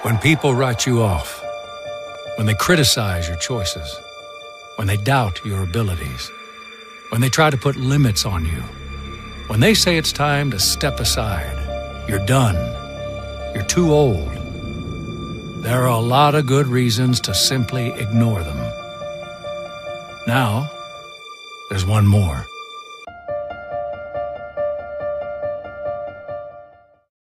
When people write you off, when they criticize your choices, when they doubt your abilities, when they try to put limits on you, when they say it's time to step aside, you're done, you're too old, there are a lot of good reasons to simply ignore them. Now, there's one more.